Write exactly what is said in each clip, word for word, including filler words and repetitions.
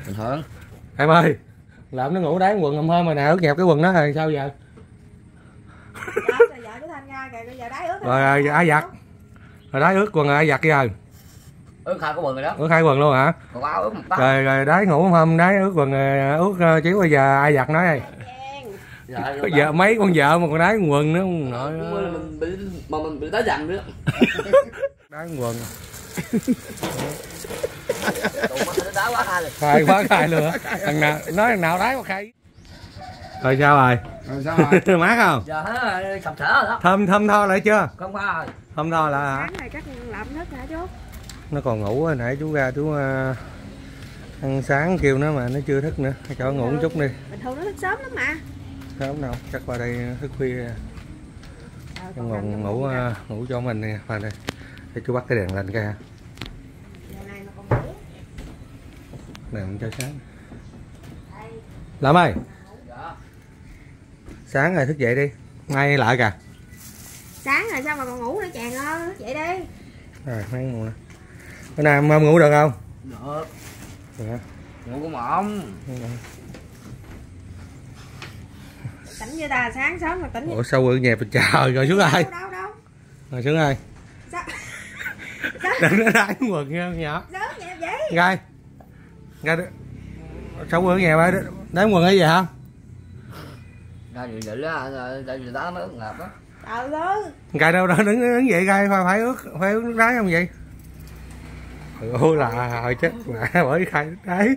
Bình thường. Em ơi, làm nó ngủ đáy quần hôm hôm rồi nè, ướt nhẹp cái quần đó rồi sao giờ? Vợ của Thanh Nga kìa, giờ đáy ướt rồi rồi ai giặt? Rồi đáy ướt quần rồi ai giặt cái giờ? Ướt hai cái quần rồi đó. Ướt hai quần luôn hả? Còn áo ướt một tóc. Rồi rồi đáy ngủ hôm hôm đáy ướt quần rồi ướt chiếu bây giờ ai giặt nói đây? Dạ, Có vợ mấy con vợ mà còn đáy quần nữa không nội. Mình bị mà mình bị đá dằn nữa. Đáy quần. Đá quá khai rồi. Khai quá khai luôn hả? Thằng nào nói thằng nào đáy quá khai. Rồi sao rồi? Rồi sao rồi? Mát không? Giờ hết sập sỡ rồi đó. Thơm thơm tho lại chưa? Không qua rồi. Thơm tho lại hả? Sáng này chắc làm hết hả chú? Nó còn ngủ hồi nãy chú ra chú uh, ăn sáng kêu nó mà nó chưa thức nữa, cho ngủ một chút đi. Bình thường nó thức sớm lắm mà. Sớm đâu, chắc qua đây thức khuya. Ờ, Nó còn ngủ uh, ngủ cho mình nè, vào đây. Để chú bắt cái đèn lên kìa. Này mà còn ngủ. Đèn cho sáng. Làm ơi. Dạ. Sáng rồi thức dậy đi. Ngay lại kìa. Sáng rồi sao mà còn ngủ nữa chàng ơi, thức dậy đi. Rồi, mấy ngủ nè. Bữa nay em ngủ được không? Được. Được. Ngủ cũng ổn. Tỉnh với ta sáng sớm mà tỉnh. Ủa sao bự nhẹp trời rồi xuống ai? Đâu đâu đâu. Rồi xuống ai? Sao? Đừng nó đáy quần nha nhỏ. Sớm nhẹp vậy? Gai. Gai. Sao bự nhẹp vậy? Đáy quần cái gì hả? Ra dự dự á, ra dự đá nó ướt ngập á. Trời ơi. Gai đâu đó đứng đứng vậy Gai phải phải ướt phải ướt nước đáy không vậy? Ôi là hồi chết mà bởi khai nước đáy.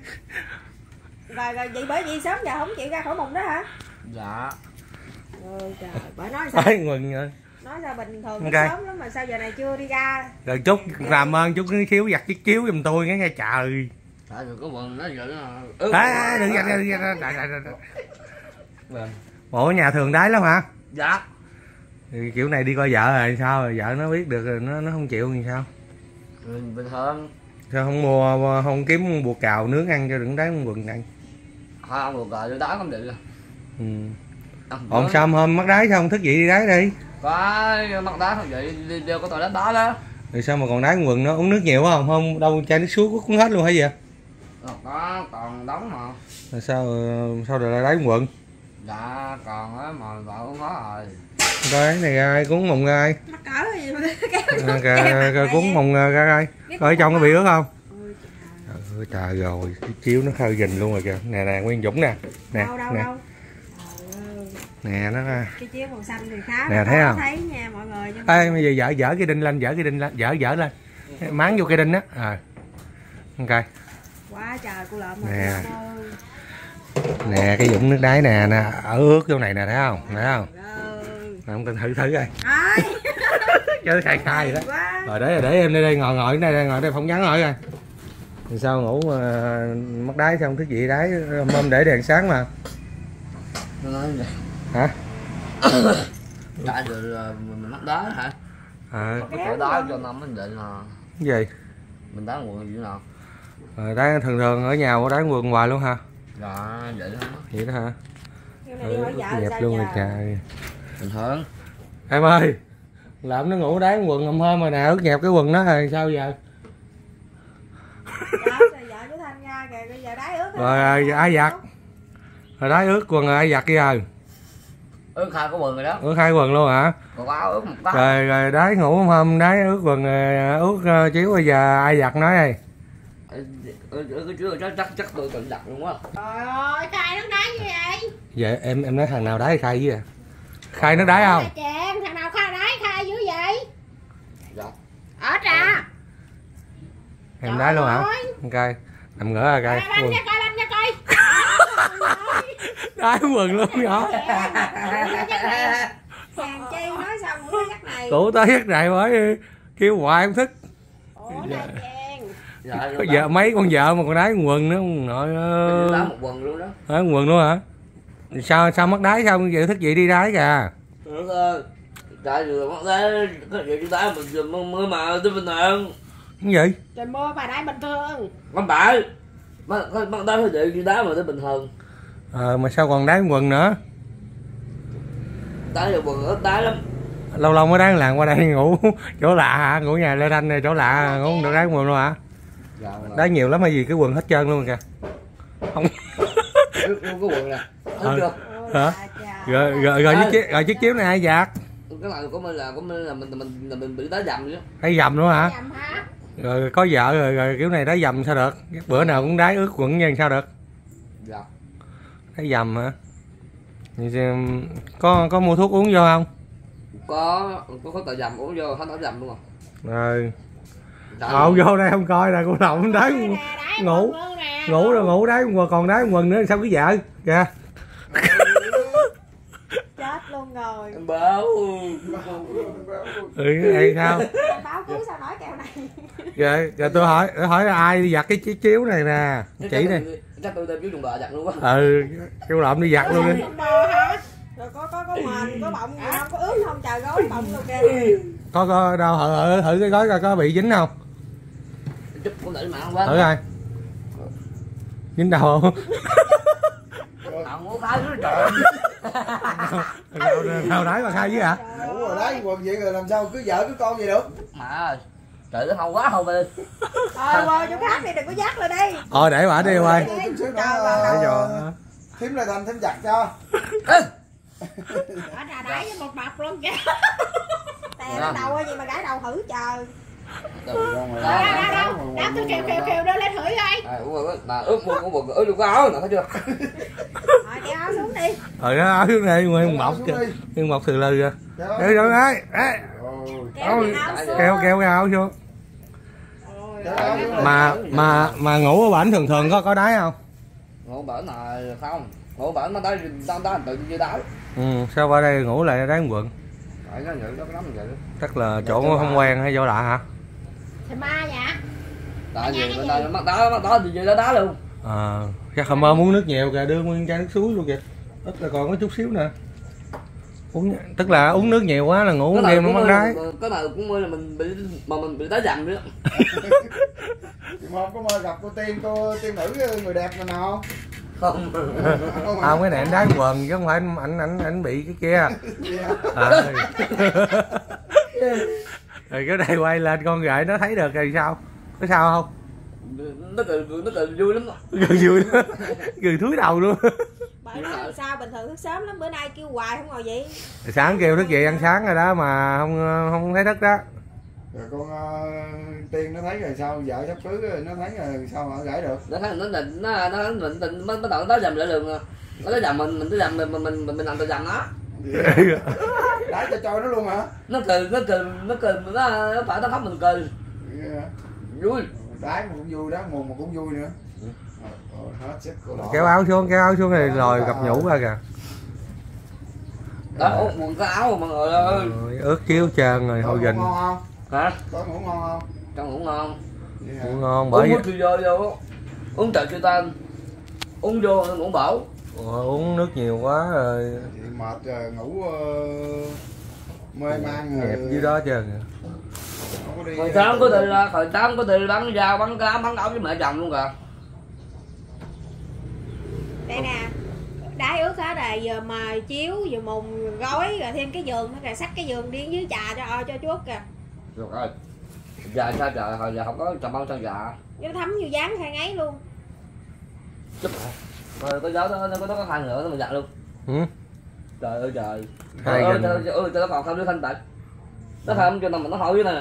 Rồi rồi vậy bởi vì sớm giờ không chịu ra khỏi mùng đó hả? Dạ. Ôi trời, bởi nói sao? Đáy quần rồi. Nói sao bình thường Okay. sớm lắm mà sao giờ này chưa đi ra? Rồi chút làm ơn chút cái khiếu giặt chiếc chiếu giùm tôi nghe trời. Tại vì có quần nó dự nó ướt. À, đừng giặt đừng giặt. Vâng. Ủa nhà thường đáy lắm hả? Dạ. Thì kiểu này đi coi vợ rồi sao rồi vợ nó biết được rồi nó nó không chịu thì sao? Bình, bình thường. Sao không mua không kiếm bùa cào nướng ăn cho đừng đáy quần này? Thôi ông được rồi, đá không được. Ừ. Ổn sao hôm mất đáy sao không thức dậy đi đáy đi? Có mất đá không vậy, đều có tội đánh đá đó. Rồi sao mà còn đáy quần nó uống nước nhiều quá không? Không đâu chai nước suối cuốn hết luôn hả vậy? Có còn đóng mà. Rồi sao sao rồi đáy quần? Dạ còn á mà vợ uống hết rồi. Cái này ai cuốn mồng ai? Mắc cỡ gì mà Cái cuốn mồng ra ai? Ở trong có bị ướt không? Ôi trời rồi, cái chiếu nó khơi gình luôn rồi kìa. Nè nè Nguyên Dũng nè. Nè đâu, đâu, nè. đâu. Nè nó cái chiếu màu xanh thì khá nè thấy không? Thấy nha mọi người. Nhưng ê bây giờ dở dở cái đinh lên, dở cái đinh lên, dở dở lên. Máng vô cái đinh á. Rồi. Ok. Quá trời cô lợm mà. Nè. Nè cái Dũng nước đáy nè nè, ở ướt chỗ này nè thấy không? Thấy không? Nè không cần thử thử coi. Chứ khai khai rồi đó. Rồi để để em đây đây ngồi ngồi đây ngồi đây phỏng vấn hỏi coi. Thì sao ngủ mà mất đáy sao không thức dậy đáy mâm để đèn sáng mà. Hả? Tại rồi mình mất đá hả? À. Có chỗ đá cho năm mình định là Cái gì? mình đá quần gì nào? Rồi đá thường thường ở nhà có đá quần hoài luôn hả? Dạ vậy đó. Vậy đó hả? Ừ, đẹp luôn rồi trời. Bình thường. Em ơi, làm nó ngủ đá quần hôm hôm rồi nè, ướt nhẹp cái quần đó rồi sao giờ? Rồi, rồi ai giặt? Rồi đá ướt quần rồi ai giặt giờ? Ướt hai cái quần rồi đó. Ướt hai quần luôn hả? Còn áo ướt một tóc. Rồi rồi đá ngủ hôm hôm đá ướt quần rồi ướt uh, chiếu bây giờ ai giặt nói đây? Cái chứ chắc chắc chắc tôi tự giặt luôn á. Trời ơi, khai nó đáy như vậy? Vậy em em nói thằng nào đáy khai với à? Khai nó đáy không? Chàng, thằng nào khai đáy khai dữ vậy? Dạ. Ở trà. Em đáy luôn hả? Ok. Nằm ngửa ra coi. Banh nha coi, banh nha coi. Đáy quần luôn nhỏ. Chàng chi nói sao ngủ giấc này. Tủ tới giấc này mới kêu hoài không thức. Ủa nè chàng. Dạ, có vợ mấy con vợ mà còn đáy quần nữa không nội ơi. Đá một quần luôn đó. Đáy quần luôn hả? Sao sao mất đáy sao giờ thức dậy đi đáy kìa. Được ơi. Tại vì mất đáy có chuyện chúng ta mình dùm mưa mà tôi bình thường. Cái gì? Trời mưa mà đáy bình thường. Không phải. Mất mất đáy phải chuyện chúng ta mà tôi bình thường. Ờ mà sao còn đáy quần nữa? Đáy là quần ướt đáy lắm. Lâu lâu mới đáng làng qua đây ngủ chỗ lạ hả? Ngủ nhà Lê Thanh này chỗ lạ ngủ không được đáy quần luôn hả? Dạ, Đáy nhiều lắm hay gì cái quần hết trơn luôn kìa. Không. Luôn cái quần nè. Thấy chưa? Hả? Rồi rồi rồi chiếc chiếc rồi chiếc chiếu này ai giặt? Cái này của mình là của mình là mình mình là mình bị đá dầm chứ. Đá dầm nữa hả? Dầm hả? Rồi có vợ rồi rồi kiểu này đá dầm sao được? Bữa nào cũng đá ướt quần như sao được? Dạ. Đá dầm hả? Có có mua thuốc uống vô không? Có có có tờ dầm uống vô hết tờ dầm luôn rồi. Rồi. Ờ vô đây không coi nè, cô động đá ngủ. Ngủ rồi ngủ đá quần còn đá quần nữa sao cái vợ kìa. Chết luôn rồi. Em báo. Ừ hay sao? Báo cứu sao nói kẹo này. Rồi, rồi tôi hỏi tôi hỏi ai giặt cái chiếc chiếu này nè, chỉ này. Chắc tôi đem chiếu trùng bò giặt luôn á. Ừ, kêu lộn đi giặt luôn đi. Rồi có có có mền, có bọng gì không, có ướt không, trời gối bọng luôn kìa. Có có đâu thử thử cái gói coi có bị dính không? Chút cũng đợi mà không quá. Thử coi. Dính đâu không? Nào ngủ cái nữa trời. Nào đáy mà khai với hả? Ngủ rồi đấy quần vậy rồi làm sao cứ vợ cứ con vậy được? Mà trời nó hâu quá hâu bên. Thôi qua chỗ khác đi, đừng có dắt lên đi. Ờ để bả đi quay. Chút xíu Trời nữa ơi. ờ, thím lại thành thím giặt cho. Ở trà đáy với một bọc luôn kìa. Tè lên đầu gì mà gãi đầu thử trời. Đâu đâu Đâu đâu đâu. Đáp tôi kêu kêu kêu đưa lên thử coi. À, mà ướt mua cũng buồn ướt luôn cái áo nè thấy chưa? Rồi kéo áo xuống đi. Ờ đó áo xuống đây nguyên mọc kìa. Nguyên mọc từ lư kìa. Để rồi đấy. Kéo cái áo xuống. Kéo kéo cái áo xuống. Mà mà mà ngủ ở bển thường thường có có đáy không? Ngủ bển là không. Ngủ bển nó đáy đá đá tự nhiên đáy. Ừ, sao qua đây ngủ lại đáy quần? Tại nó nhự nó lắm vậy. Chắc là chỗ không quen hay chỗ lạ hả? Thì ma dạ. Tại vì bên đây nó mắc đá mắc đá thì về đá đá luôn. À, chắc không mơ muốn nước nhiều kìa, đưa nguyên chai nước suối luôn kìa. Ít là còn có chút xíu nè. Uống tức là uống nước nhiều quá là ngủ đêm nó mất đáy. Cái nào cũng mơ là mình bị mà mình bị đá dầm nữa. Một có mơ gặp cô tiên cô tiên nữ người đẹp nào nào Không. Không cái này anh đá quần chứ không phải anh anh anh bị cái kia. À. Rồi cái này quay lên con gái nó thấy được rồi sao? Có sao không? Nó cười nó cười vui lắm. Cười vui đó. Cười thúi đầu luôn. Bởi nó làm sao bình thường thức sớm lắm, bữa nay kêu hoài không ngồi vậy. Sáng kêu thức dậy ăn sáng rồi đó mà không không thấy thức đó. rồi con uh, tiên nó thấy rồi sao vợ sắp cưới rồi nó thấy rồi sao mà gãy được? Nó thấy nó định nó nó định định bắt đầu nó dầm lại đường. Nó tới dầm mình mình tới dầm mình mình mình mình làm từ dầm nó. Đá cho trôi nó luôn hả? Nó cười nó cười nó cười nó nó phải nó khóc mình cười. Yeah. Vui. Đá cũng vui đó, mùa mà cũng vui nữa. Ừ. Rồi, hết xếp cửa Kéo áo xuống, kéo áo xuống rồi rồi gặp nhũ ra kìa. Đó, út quần cái áo mà mọi người ơi. Ướt chiếu trơn rồi hồi ngủ gình. ngon không? Hả? Có ngủ ngon không? Trong ngủ ngon. Yeah. Ngủ ngon Bởi bởi uống vô vô uống trời chưa tan. Uống vô ngủ bổ. Ủa, uống nước nhiều quá rồi. Chị mệt rồi ngủ uh, mê man rồi. Hẹp dưới đó trơn. Hồi sáng có tiền là hồi sáng có tiền bắn dao bắn cá bắn ốc với mẹ chồng luôn kìa. Đây nè, đáy ướt hết rồi, giờ mà chiếu giờ mùng gói rồi thêm cái giường nữa kìa, xách cái giường đi dưới trà cho cho chuốt kìa. Được rồi. Giờ sao trời hồi giờ không có chồng bao sao dạ. Nó thấm vô dán hai ngáy luôn. Chút rồi có gió nó có nó có hai nữa nó mình giặt luôn. Ừ. Trời ơi trời. Hai Trời ơi gần. trời ơi trời, nó còn không đứa thanh tịnh. Nó không cho mình nó hỏi nè.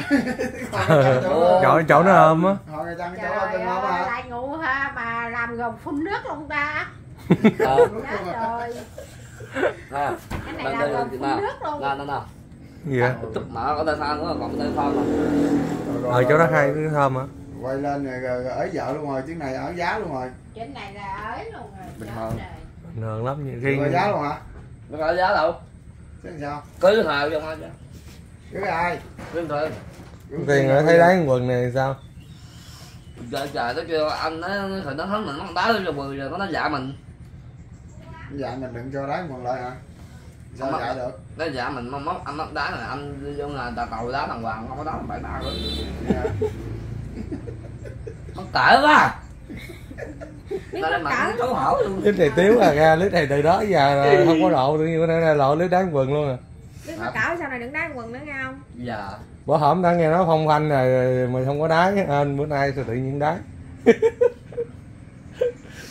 chỗ chỗ nó ôm á. Hỏi người ta cái chỗ Trời trên nó ơi, hả? lại ngủ ha mà làm gồng phun nước luôn ta. Ờ. Chết rồi. Nè. Cái này làm gồng phun nước luôn. Nè nè nè. Gì vậy? Chút mà có tay thang nữa còn tay thang mà. Ở chỗ đó hai cái thơm hả? Quay lên rồi, rồi, rồi ấy vợ luôn rồi, chuyến này ở giá luôn rồi. Trên này là ấy luôn rồi. Bình thường. Nườn lắm như Rồi khi giá luôn hả? Nó có giá đâu. Chứ sao? Cưới hào vô không chứ. Cưới ai? Cưới thôi. Tiền ở thấy đáy quần này sao? Trời trời nó kêu anh nó thời nó thắng mình nó đá lên rồi mười giờ nó dạ mình. Dạ mình đừng cho đá quần lại hả? Sao dạ được? Nó dạ mình mong móc anh móc đá này anh vô nhà tà cầu đá thằng Hoàng không có đá thằng bảy ba nữa. Yeah. Nó tệ quá. Đây là mặt xấu hổ luôn. Lít này tiếu à ra, lít này từ đó giờ là không có độ tự nhiên bữa nay là lộ lít đá quần luôn à. Biết mà cỡ sau này đừng đá quần nữa nghe không? Dạ. Bữa hổm đã nghe nói phong phanh rồi mà không có đá anh bữa nay sao tự nhiên đá.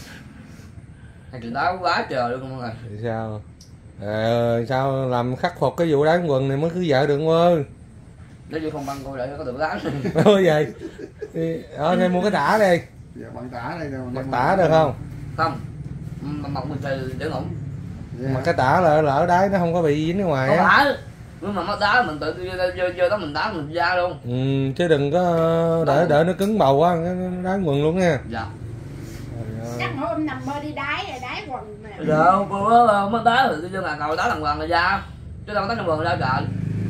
Hai triệu đó quá trời luôn mọi người. Thì sao? À, sao làm khắc phục cái vụ đá quần này mới cứ vợ được ơi. Nếu như không băng cô để có được đá. Ôi vậy. Ờ nên mua cái tả đi. Dạ, bằng tả đây rồi. Mặc tả được không? Không. Mặc mình thì để ngủ. Dạ. Mà cái tả lỡ lỡ đáy nó không có bị dính ở ngoài Không á. phải. Nhưng mà mất đá mình tự vô vô đó mình đá mình ra luôn. Ừ, chứ đừng có để đỡ nó cứng bầu quá, đá quần luôn nha. Dạ. Chắc hôm nằm mơ đi đái rồi đái quần nè. Dạ, cô có mất đá thì tôi cho ngồi đá lần quần là ra. Chứ đâu có đá quần ra trời.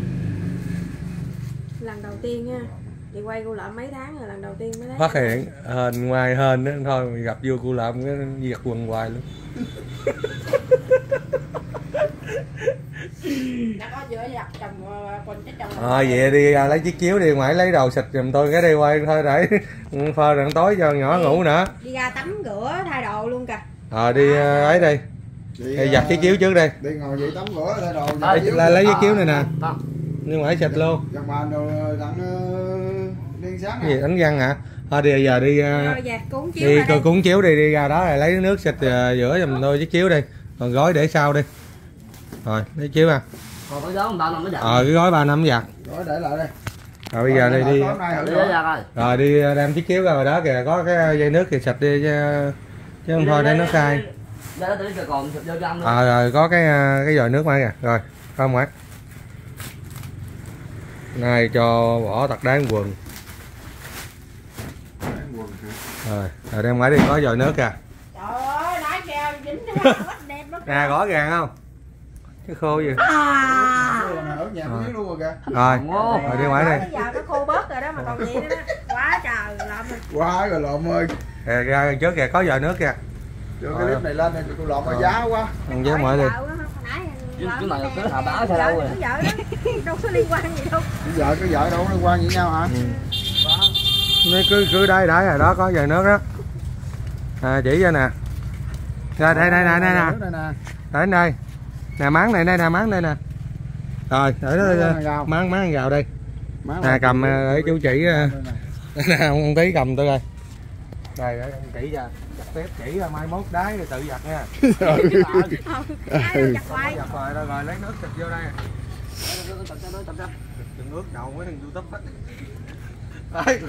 Lần đầu tiên nha. Chị quay cô lợm mấy tháng rồi lần đầu tiên mới thấy. Phát hiện hên ngoài hên đó thôi mình gặp vô cô lợm cái giật quần hoài luôn. Nó có giữa giặt chồng quần chết chồng. Ờ vậy đi à, lấy chiếc chiếu đi ngoài lấy đầu xịt giùm tôi cái đi quay thôi để phơi đặng tối cho nhỏ đi, ngủ nữa. Đi ra tắm rửa thay đồ luôn kìa. Ờ đi à, ấy đi. Đi, Đi giặt chiếc chiếu trước đi. Đi ngồi vậy tắm rửa thay đồ. Lấy, lấy, lấy chiếc chiếu này nè. đi ngoài xịt luôn. Dòng bàn đồ đặng đi sáng Cái gì đánh răng hả? Thôi đi giờ đi Rồi về cuốn chiếu đi ra coi đi. cuốn chiếu đi, đi ra đó rồi lấy nước xịt rửa giùm tôi chiếc chiếu đi. Còn gói để sau đi. Rồi lấy chiếu à. Còn cái đó ba năm mới giặt. Ờ cái gói ba năm giặt. Gói để lại đây. Rồi bây giờ đi đi. Đi ra coi. Rồi đi đem chiếc chiếu ra ngoài đó kìa, có cái dây nước thì xịt đi chứ, chứ không thôi để nó khai. Để để cho còn xịt vô trong luôn. Ờ rồi có cái cái vòi nước ngoài kìa. Rồi, không ngoại. Này cho bỏ tặc đá quần. Rồi, rồi đem ngoài đi có vòi nước kìa. Trời ơi, đá keo dính hết đẹp lắm. Nè rõ ràng không? Cái khô gì? À. Ở nhà Rồi. luôn rồi kìa. Rồi, rồi đi ngoài đi. Bây giờ nó khô bớt rồi đó mà còn gì nữa đó. Quá trời lộn rồi. Quá rồi lộn ơi. Kìa, ra trước kìa có vòi nước kìa. Cho cái clip này lên này tôi lộn mà giá quá. Ăn với mọi đi. Chứ mà cứ hạ báo sao đâu rồi. Đâu có liên quan gì đâu. Cái vợ cái vợ đâu liên quan gì nhau hả? Ừ. Nó cứ cứ đây đấy rồi đó có vòi nước đó. À, chỉ cho nè. Rồi đây đây nè đây nè. Đến đây. Nè máng này đây nè, máng đây nè. Rồi, để đó máng máng gạo đây. Nè cầm để chú chỉ nè ông tí cầm tôi coi. Đây để ông chỉ cho. Giặt tiếp chỉ mai mốt đáy rồi tự giặt nha. Giặt hoài. Giặt rồi rồi, rồi lấy nước xịt vô đây. Đừng ướt đầu mấy thằng YouTube hết. Đây,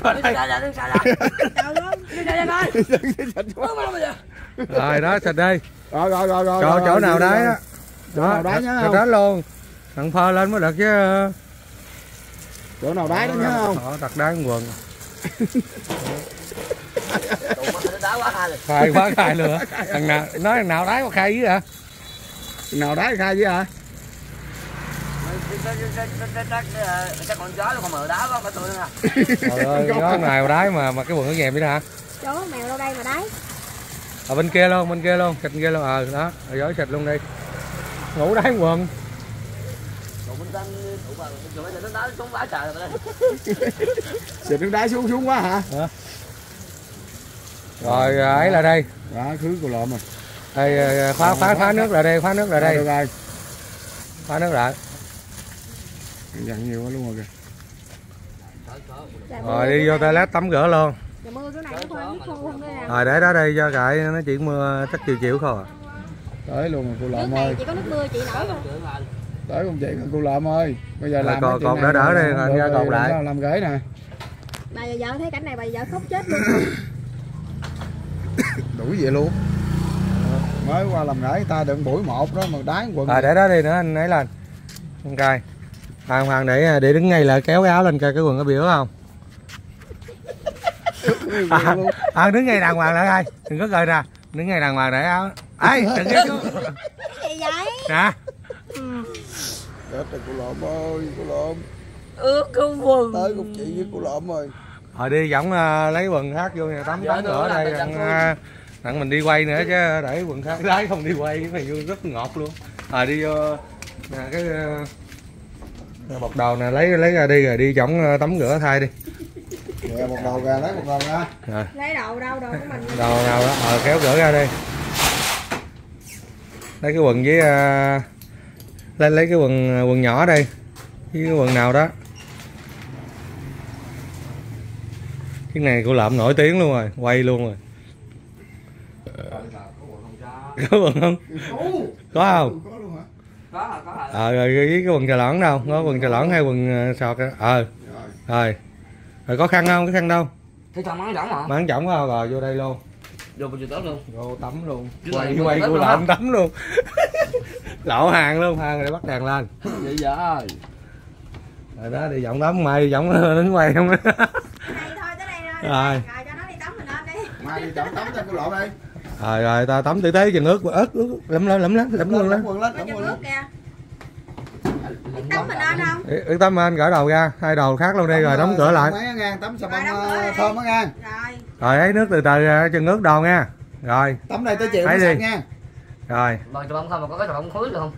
rồi đó xịt đi. Rồi rồi rồi rồi. Chỗ chỗ nào đấy á. Chỗ nào đáy nhá không? Đó luôn. Thằng phơ lên mới được chứ. Chỗ nào đáy đó nhá không? Họ đặt đá quần. Đá quá khai rồi. Khai quá khai lừa. Thằng nào nói thằng nào đáy quá khai dữ hả? Thằng nào đáy khai với hả? Chắc con chó nó còn mở đá quá có tôi nữa. Trời ơi, nó nào đáy mà mà cái quần nó nhèm đi hả? Chỗ mèo đâu đây mà đáy. Ở bên kia luôn, bên kia luôn, xịt kia luôn. Ờ đó, rồi giỏi xịt luôn đi. Ngủ đáy quần. Xịt nước đá xuống xuống quá hả? Hả? Rồi ấy là đây. Đó thứ của lộn rồi. Đây khóa khóa khóa nước lại đây, khóa nước lại đây. Được rồi. Khóa nước lại. Dặn nhiều quá luôn rồi kìa. Rồi đi vô toilet tắm rửa luôn. Trời mưa cái này nó khoan nước khô không đây nè. Rồi để đó đây cho cậy nó chỉ mưa chắc chiều chiều thôi. Tới luôn rồi cô Nước lộn này ơi. chỉ có nước mưa chị nổi không? Tới không chị cô lộn ơi. Bây giờ Rồi làm còn còn đỡ đỡ đi, rồi ra còn lại. Làm gửi nè. Bà giờ vợ thấy cảnh này bà vợ khóc chết luôn. Đuổi vậy luôn. Mới qua làm gửi ta đựng buổi một đó mà đá quần. Rồi để đó đi nữa anh ấy lên. Con cài. Hoàng Hoàng để để đứng ngay là kéo cái áo lên coi cái quần có biểu không? À, à, đứng ngay đàng hoàng lại coi, đừng có cười nè, đứng ngay đàng hoàng để áo. Ấy, đừng có. Cái gì vậy? Nè. Chết rồi cô lộn ơi, cô lộn. Ướt cái quần. Tới cùng chị với cô lộn ơi. Rồi đi võng uh, lấy quần khác vô nhà tắm tắm rửa đây đặng, uh, đặng mình đi quay nữa chứ để quần khác lái không đi quay cái này vô rất ngọt luôn. Rồi đi vô nè cái uh, bọc đầu nè lấy lấy ra đi rồi đi võng uh, tắm rửa thay đi. Dạ, một đầu ra lấy một đầu ra. Rồi. Lấy đồ đâu, đồ của mình. Đầu nào đó, ờ kéo rửa ra đi. Lấy cái quần với uh, lấy lấy cái quần quần nhỏ đây. Với cái quần nào đó. Cái này cô lợm nổi tiếng luôn rồi, quay luôn rồi. Có quần không? Có không? Có luôn hả? Có là có là. Ờ rồi với cái quần trà lõn đâu? Có quần trà lõn hay quần sọt? Ờ. Rồi. Rồi có khăn không? Cái khăn đâu? Thế trong mắng rỗng hả? Mắng trỏng không? Rồi vô đây luôn. Vô bao nhiêu tớp luôn. Vô tắm luôn. Chứ Quay này quay tớp của luôn lợn hả? tắm luôn. Lộ hàng luôn, hàng để bắt đèn lên. Vậy vậy. Rồi đó đi giọng tắm mày giọng đến quay không. Đây thôi, tới đây rồi. Rồi. Rồi cho nó đi tắm mình lên đi. Mai đi chọn tắm cho cô lộ đi. Rồi rồi ta tắm tử tế chừng ướt ớt ướt lắm lắm lắm lắm lắm luôn Lắm lắm. quần lên, Có lắm chân quần nước lên. kìa. Tắm mình lên không? Ướt tắm anh gỡ đầu ra, hai đầu khác luôn đi rồi đóng cửa lại. Mấy ngang tắm xà Rồi, bông đóng cửa ờ, lại. thơm á ngang. Rồi. Rồi ấy nước từ từ chừng ướt đầu nha. Rồi. Tắm đây tới chiều Thấy mới đi. sạch nha. Rồi. Bằng cho bông không mà có cái bông khối được không?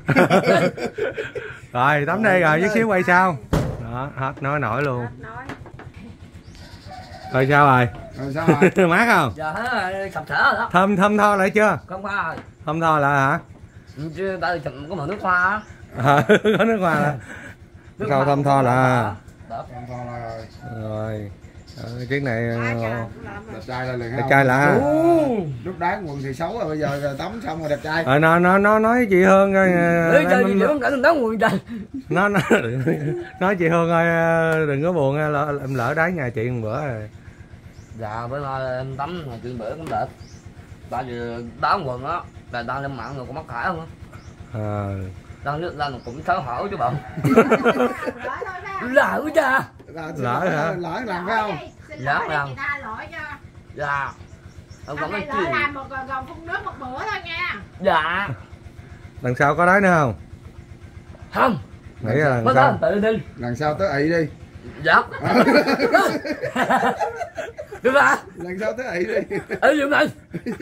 Rồi tắm đây rồi chút xíu quay sau. Đó, hết nói nổi luôn. Nói. Rồi sao rồi? Rồi sao rồi? Mát không? Giờ hết sập sỡ rồi đó. Thơm thơm tho lại chưa? Không qua rồi. Thơm tho lại hả? Chứ tại chậm có mở nước hoa á. À, có nước hoa là sau thơm tho là Đó. Còn thò là rồi. rồi. Ờ, chiếc này Ai chà, ờ, cũng làm rồi. Đẹp trai là liền đẹp không? trai là Lúc đá quần thì xấu rồi bây giờ rồi tắm xong rồi đẹp trai. ờ, nó nó nó nói chị Hương coi ờ, Ê, trời em- gì không cả đừng đóng người trời. nó nó nói chị Hương ơi ờ, đừng có buồn ờ, lỡ, em lỡ đá nhà chị một bữa rồi. Dạ bữa nay em tắm mà chuyện bữa cũng đẹp. Tại vì đá quần á là đang lên mạng rồi cũng mắc cãi không á. Ờ. Đang nước lên cũng xấu hổ chứ bọn. Lỡ thôi phải không? Lỡ cha. Là- Lỡ hả? Lỡ làm phải không? Xin Dạ, lỗi đi, làm. người ta lỗi cho. Dạ. Ông Hôm còn nay cái lỡ gì? làm một gòn gòn phun nước một bữa thôi nha. Dạ. Lần sau có đáy nữa không? Không. Nghĩ là lần Mới đó sau. tự đi. Lần sau tới ị đi. Dạ. Được mà. Lần sau tới ị đi. Ở dụng này.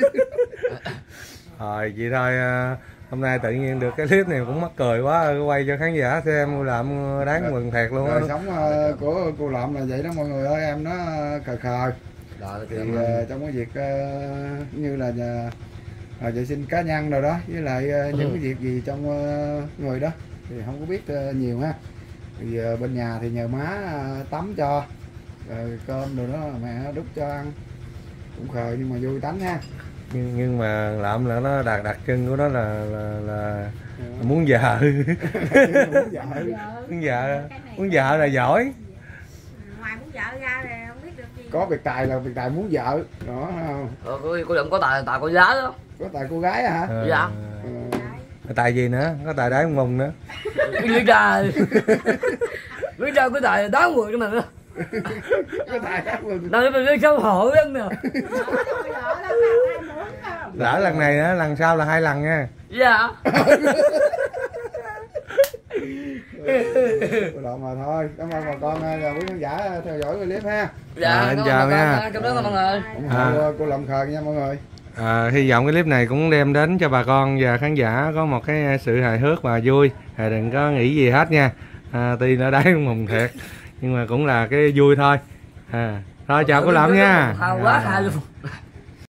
Rồi vậy thôi ờ, hôm nay tự nhiên được cái clip này cũng mắc cười quá quay cho khán giả xem làm đáng mừng thiệt luôn á. Đời sống ờ, của cô Lộm là vậy đó mọi người ơi, em nó khờ khờ. Rồi Thì ờ, trong cái việc ờ, như là nhà, ờ, vệ sinh cá nhân rồi đó, với lại ờ, những cái việc gì trong ờ, người đó thì không có biết ờ, nhiều ha. Thì ờ, bên nhà thì nhờ má ờ, tắm cho, rồi cơm rồi đó mẹ đút cho ăn, cũng khờ nhưng mà vui tánh ha. nhưng, nhưng mà làm là nó đặc đặc trưng của nó là là, là muốn vợ Muốn vợ. muốn vợ muốn vợ là giỏi. Ngoài muốn vợ ra thì không biết được gì. Có biệt tài là biệt tài muốn vợ đó thấy không? Ờ, cô cô đừng có tài tài có giá đó. Có tài cô gái hả? Ờ, Dạ. Ờ, tài gì nữa, có tài đáy mông nữa. Cái lý trai. Lý trai có tài đáng mười cho mình đó. có tài đáp mừng. Đâu mình đi xấu hổ lắm nè. Lỡ thôi, lỡ lắm, ai muốn không? Lỡ lần này nữa lần sau là hai lần nha. Dạ. Cô Lộn mà thôi, cảm ơn bà con và quý khán giả theo dõi clip ha. Dạ. À, anh cảm ơn chào bà con nha. nha. Trong đó là mọi người. ủng À. hộ cô Lộn khờ nha mọi người. À, hy vọng cái clip này cũng đem đến cho bà con và khán giả có một cái sự hài hước và vui. À, đừng có nghĩ gì hết nha. À, tuy nó đáy mùng thiệt nhưng mà cũng là cái vui thôi. À, thôi chào cô Lộn nha. Quá hay luôn.